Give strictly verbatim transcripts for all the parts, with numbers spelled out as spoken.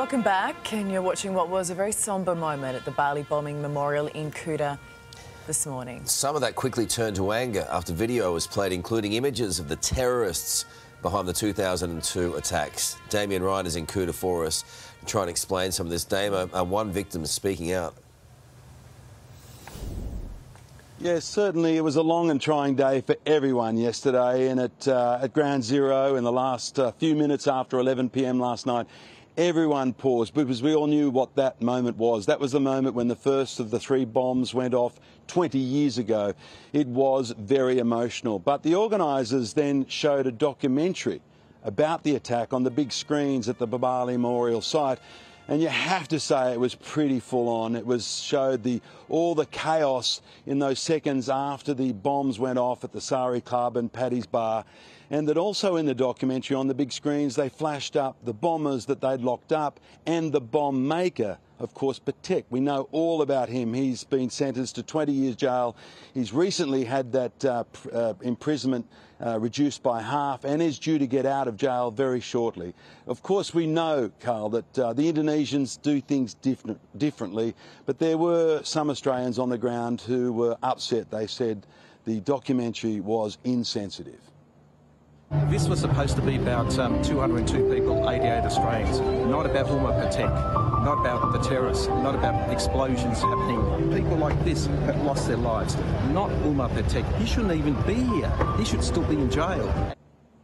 Welcome back, and you're watching what was a very sombre moment at the Bali bombing memorial in Kuta this morning. Some of that quickly turned to anger after video was played including images of the terrorists behind the two thousand two attacks. Damien Ryan is in Kuta for us to try and explain some of this. Damo, uh, one victim is speaking out. Yes, certainly it was a long and trying day for everyone yesterday, and at, uh, at Ground Zero in the last uh, few minutes after eleven p m last night, everyone paused because we all knew what that moment was. That was the moment when the first of the three bombs went off twenty years ago. It was very emotional. But the organisers then showed a documentary about the attack on the big screens at the Bali Memorial site. And you have to say it was pretty full on. It was showed the all the chaos in those seconds after the bombs went off at the Sari Club and Paddy's Bar. And that also in the documentary on the big screens they flashed up the bombers that they'd locked up and the bomb maker, of course, Patek. We know all about him. He's been sentenced to twenty years jail. He's recently had that uh, uh, imprisonment uh, reduced by half and is due to get out of jail very shortly. Of course, we know, Carl, that uh, the Indonesians do things different, differently, but there were some Australians on the ground who were upset. They said the documentary was insensitive. This was supposed to be about um, two hundred two people, eighty-eight Australians, not about Umar Patek, not about the terrorists, not about explosions happening. People like this have lost their lives, not Umar Patek. He shouldn't even be here. He should still be in jail.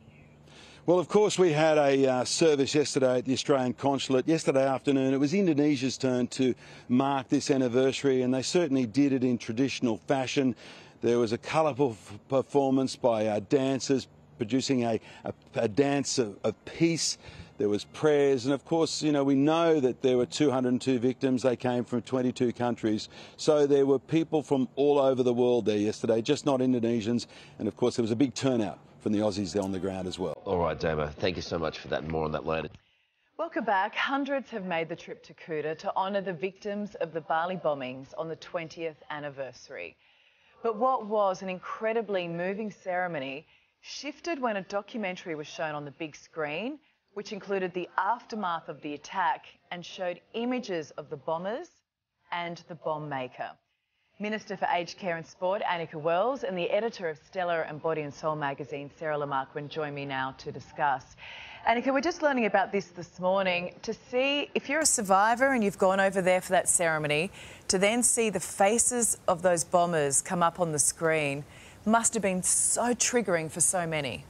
Well, of course, we had a uh, service yesterday at the Australian Consulate. Yesterday afternoon, it was Indonesia's turn to mark this anniversary, and they certainly did it in traditional fashion. There was a colourful performance by uh, dancers, producing a, a, a dance of, of peace. There was prayers, and of course, you know, we know that there were two hundred two victims. They came from twenty-two countries. So there were people from all over the world there yesterday, just not Indonesians. And of course, there was a big turnout from the Aussies there on the ground as well. All right, Damo, thank you so much for that. More on that later. Welcome back. Hundreds have made the trip to Kuta to honour the victims of the Bali bombings on the twentieth anniversary. But what was an incredibly moving ceremony shifted when a documentary was shown on the big screen, which included the aftermath of the attack and showed images of the bombers and the bomb maker. Minister for Aged Care and Sport, Annika Wells, and the editor of Stellar and Body and Soul magazine, Sarah Lamarquin, join me now to discuss. Annika, we're just learning about this this morning. To see, if you're a survivor and you've gone over there for that ceremony, to then see the faces of those bombers come up on the screen must have been so triggering for so many.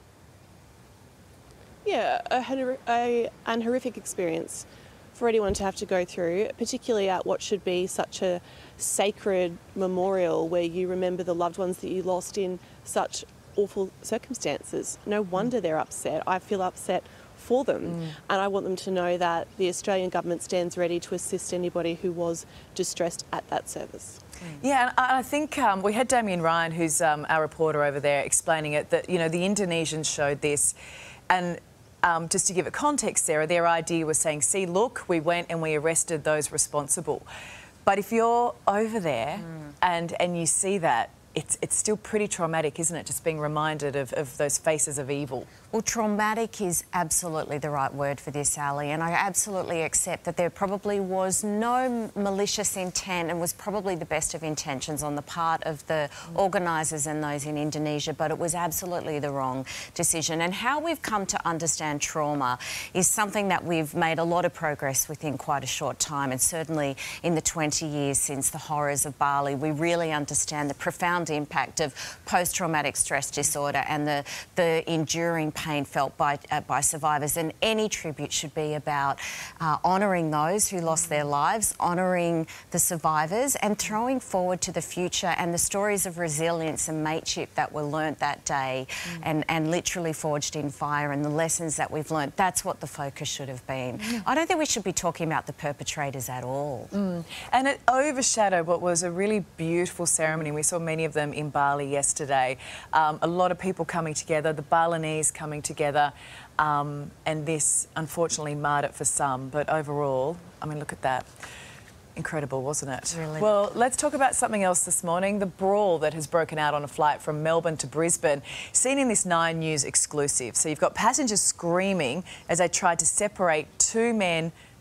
Yeah, a, a, an horrific experience for anyone to have to go through, particularly at what should be such a sacred memorial where you remember the loved ones that you lost in such awful circumstances. No wonder they're upset. I feel upset for them, mm. and I want them to know that the Australian government stands ready to assist anybody who was distressed at that service. Yeah, and I think um, we had Damien Ryan, who's um, our reporter over there, explaining it, that, you know, the Indonesians showed this, and um, just to give it context, Sarah, their idea was saying, see, look, we went and we arrested those responsible. But if you're over there mm. and, and you see that, it's, it's still pretty traumatic, isn't it, just being reminded of, of those faces of evil? Well, traumatic is absolutely the right word for this, Ali, and I absolutely accept that there probably was no malicious intent and was probably the best of intentions on the part of the mm. organisers and those in Indonesia, but it was absolutely the wrong decision. And how we've come to understand trauma is something that we've made a lot of progress within quite a short time, and certainly in the twenty years since the horrors of Bali, we really understand the profound impact of post-traumatic stress disorder and the, the enduring pain felt by, uh, by survivors. And any tribute should be about uh, honouring those who lost their lives, honouring the survivors and throwing forward to the future and the stories of resilience and mateship that were learnt that day mm. and, and literally forged in fire, and the lessons that we've learnt. That's what the focus should have been. Mm. I don't think we should be talking about the perpetrators at all. Mm. And it overshadowed what was a really beautiful ceremony. We saw many of them in Bali yesterday. Um, a lot of people coming together, the Balinese coming together, um, and this unfortunately marred it for some, but overall, I mean, look at that. Incredible, wasn't it? Really. Well, let's talk about something else this morning, the brawl that has broken out on a flight from Melbourne to Brisbane, seen in this Nine News exclusive. So you've got passengers screaming as they tried to separate two men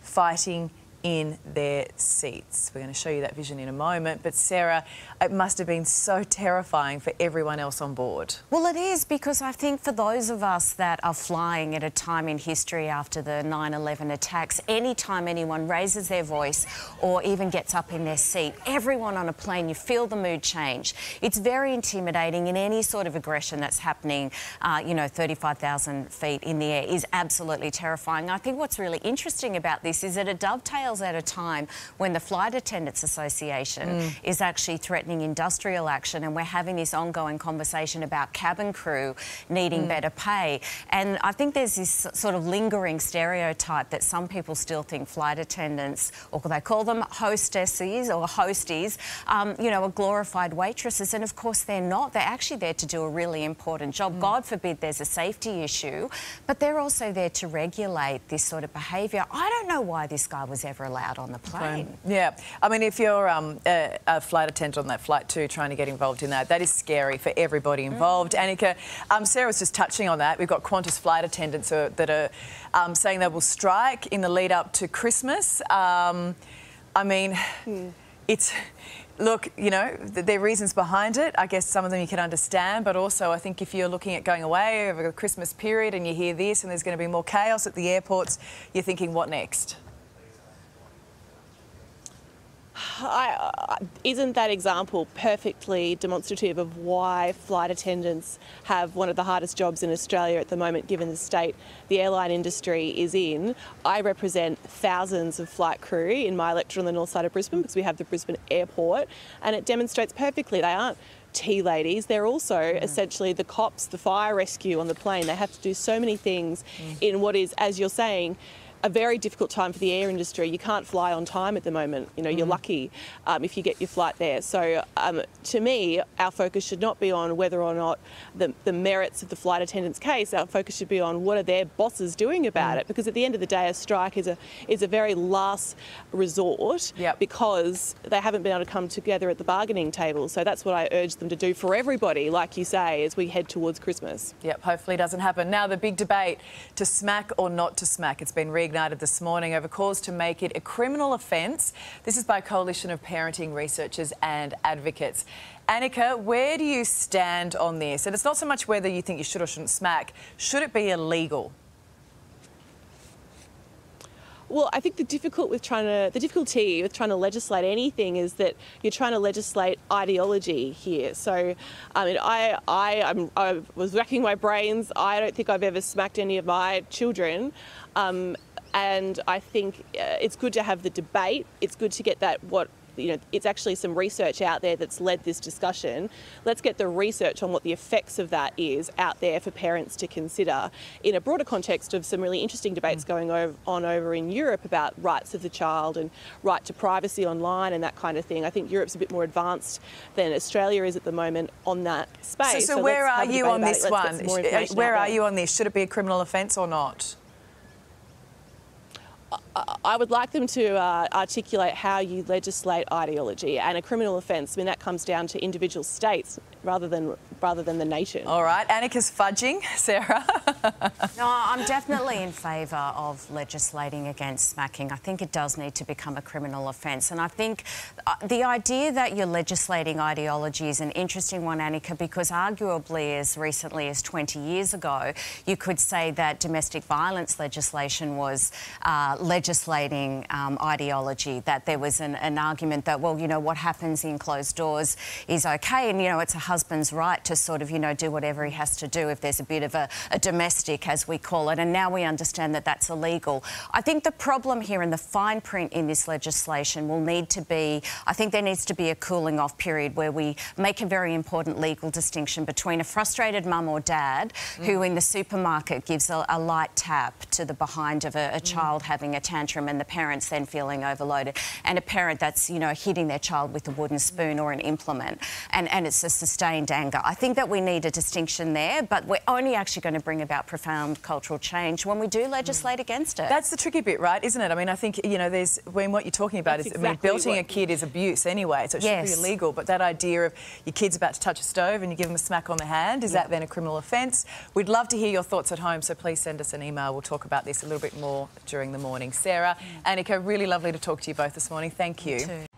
fighting in their seats. We're going to show you that vision in a moment. But Sarah, it must have been so terrifying for everyone else on board. Well, it is, because I think for those of us that are flying at a time in history after the nine eleven attacks, any time anyone raises their voice or even gets up in their seat, everyone on a plane, you feel the mood change. It's very intimidating, and any sort of aggression that's happening, uh, you know, thirty-five thousand feet in the air is absolutely terrifying. I think what's really interesting about this is that it dovetails at a time when the Flight Attendants Association mm. is actually threatening industrial action, and we're having this ongoing conversation about cabin crew needing mm. better pay. And I think there's this sort of lingering stereotype that some people still think flight attendants, or they call them hostesses or hosties, um, you know, are glorified waitresses. And of course they're not. They're actually there to do a really important job. Mm. God forbid there's a safety issue, but they're also there to regulate this sort of behaviour. I don't know why this guy was ever allowed on the plane. Okay. Yeah, I mean, if you're um, a, a flight attendant on that flight too, trying to get involved in that, that is scary for everybody involved. Mm. Annika, um, Sarah was just touching on that. We've got Qantas flight attendants uh, that are um, saying they will strike in the lead up to Christmas. Um, I mean, mm. it's... Look, you know, there are reasons behind it. I guess some of them you can understand, but also I think if you're looking at going away over the Christmas period and you hear this and there's going to be more chaos at the airports, you're thinking, what next? I, uh, isn't that example perfectly demonstrative of why flight attendants have one of the hardest jobs in Australia at the moment, given the state the airline industry is in? I represent thousands of flight crew in my electorate on the north side of Brisbane, because we have the Brisbane airport, and it demonstrates perfectly they aren't tea ladies. They're also mm. essentially the cops, the fire rescue on the plane. They have to do so many things mm. in what is, as you're saying, a very difficult time for the air industry. You can't fly on time at the moment. You know, mm. you're lucky um, if you get your flight there. So um, to me, our focus should not be on whether or not the, the merits of the flight attendant's case. Our focus should be on what are their bosses doing about mm. it. Because at the end of the day, a strike is a is a very last resort yep. because they haven't been able to come together at the bargaining table. So that's what I urge them to do for everybody, like you say, as we head towards Christmas. Yep, hopefully it doesn't happen. Now the big debate, to smack or not to smack. It's been reignited this morning over calls to make it a criminal offence. This is by a coalition of parenting researchers and advocates. Annika, where do you stand on this? And it's not so much whether you think you should or shouldn't smack. Should it be illegal? Well, I think the difficult with trying to the difficulty with trying to legislate anything is that you're trying to legislate ideology here. So, I mean, I I I'm, I was racking my brains. I don't think I've ever smacked any of my children. Um, and I think uh, it's good to have the debate. It's good to get that what. You know, it's actually some research out there that's led this discussion. Let's get the research on what the effects of that is out there for parents to consider in a broader context of some really interesting debates going on over in Europe about rights of the child and right to privacy online and that kind of thing. I think Europe's a bit more advanced than Australia is at the moment on that space. So, so, so where are you on this one? Where are you on this? Should it be a criminal offence or not? I would like them to uh, articulate how you legislate ideology, and a criminal offence, I mean, that comes down to individual states rather than rather than the nation. All right, Annika's fudging. Sarah? No, I'm definitely in favour of legislating against smacking. I think it does need to become a criminal offence, and I think the idea that you're legislating ideology is an interesting one, Annika, because arguably as recently as twenty years ago, you could say that domestic violence legislation was uh, legislating um, ideology, that there was an, an argument that, well, you know, what happens in closed doors is okay, and, you know, it's a husband's right to sort of, you know, do whatever he has to do if there's a bit of a, a domestic, as we call it, and now we understand that that's illegal. I think the problem here and the fine print in this legislation will need to be, I think there needs to be a cooling off period where we make a very important legal distinction between a frustrated mum or dad mm. who in the supermarket gives a, a light tap to the behind of a, a mm. child having a tantrum and the parents then feeling overloaded, and a parent that's, you know, hitting their child with a wooden spoon or an implement, and, and it's a sustained anger. I think that we need a distinction there, but we're only actually going to bring about profound cultural change when we do legislate mm. against it. That's the tricky bit, right, isn't it? I mean, I think, you know, there's, when what you're talking about That's is, exactly I mean, belting a kid is abuse anyway, so it yes. should be illegal, but that idea of your kid's about to touch a stove and you give them a smack on the hand, is yeah. that then a criminal offence? We'd love to hear your thoughts at home, so please send us an email. We'll talk about this a little bit more during the morning. Sarah, mm. Annika, really lovely to talk to you both this morning. Thank you. You too.